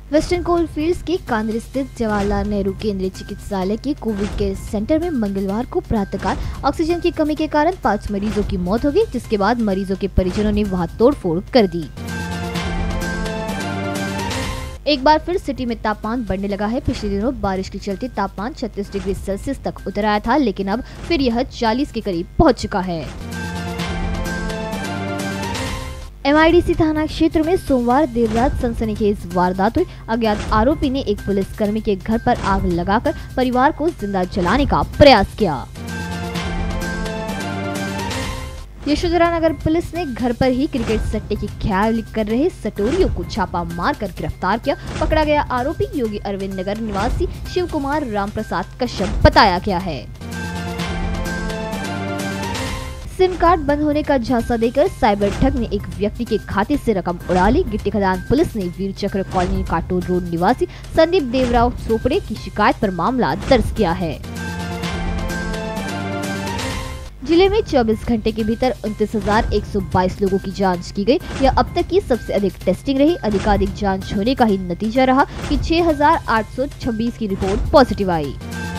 Western coalfields के कांद्रे स्थित जवाहरलाल नेहरू केंद्रीय चिकित्सालय के कोविड केयर सेंटर में मंगलवार को प्रातःकाल ऑक्सीजन की कमी के कारण 5 मरीजों की मौत हो गई, जिसके बाद मरीजों के परिजनों ने वहां तोड़फोड़ कर दी। एक बार फिर सिटी में तापमान बढ़ने लगा है। पिछले दिनों बारिश के चलते तापमान 36 डिग्री सेल्सियस तक उतर आया था, लेकिन अब फिर यह 40 के करीब पहुंच चुका है। MIDC थाना क्षेत्र में सोमवार देर रात सनसनीखेज वारदात हुई। अज्ञात आरोपी ने एक पुलिसकर्मी के घर पर आग लगाकर परिवार को जिंदा जलाने का प्रयास किया। यशोधरा नगर पुलिस ने घर पर ही क्रिकेट सट्टे की ख्याल कर रहे सटोरियों को छापा मारकर गिरफ्तार किया। पकड़ा गया आरोपी योगी अरविंद नगर निवासी शिव कुमार राम प्रसाद कश्यप बताया गया है। सिम कार्ड बंद होने का झांसा देकर साइबर ठग ने एक व्यक्ति के खाते से रकम उड़ा ली। गिट्टी खदान पुलिस ने वीर चक्र कॉलोनी काटोल रोड निवासी संदीप देवराव चोपड़े की शिकायत पर मामला दर्ज किया है। जिले में 24 घंटे के भीतर 29,122 लोगों की जांच की गई। यह अब तक की सबसे अधिक टेस्टिंग रही। अधिकाधिक जांच होने का ही नतीजा रहा कि 6,826 की रिपोर्ट पॉजिटिव आई।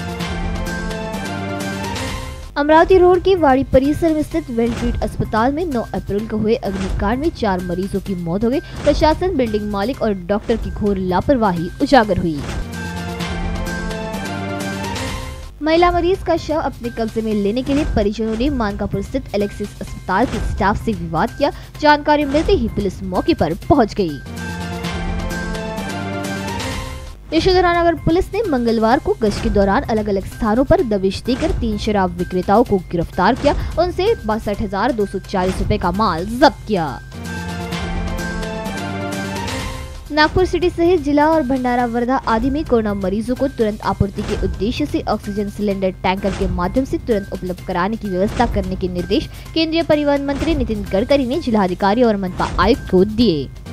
अमरावती रोड के वाड़ी परिसर में स्थित वेलट्रीट अस्पताल में 9 अप्रैल को हुए अग्निकांड में 4 मरीजों की मौत हो गई। प्रशासन, बिल्डिंग मालिक और डॉक्टर की घोर लापरवाही उजागर हुई। महिला मरीज का शव अपने कब्जे में लेने के लिए परिजनों ने मानकापुर स्थित एलेक्सिस अस्पताल के स्टाफ से विवाद किया। जानकारी मिलते ही पुलिस मौके पर पहुंच गई। यशोधरा नगर पुलिस ने मंगलवार को गश्त के दौरान अलग अलग स्थानों पर दबिश देकर 3 शराब विक्रेताओं को गिरफ्तार किया। उनसे 62,240 रुपए का माल जब्त किया। नागपुर सिटी सहित जिला और भंडारा वर्धा आदि में कोरोना मरीजों को तुरंत आपूर्ति के उद्देश्य से ऑक्सीजन सिलेंडर टैंकर के माध्यम से तुरंत उपलब्ध कराने की व्यवस्था करने के निर्देश केंद्रीय परिवहन मंत्री नितिन गडकरी ने जिलाधिकारी और मनपा आयुक्त को दिए।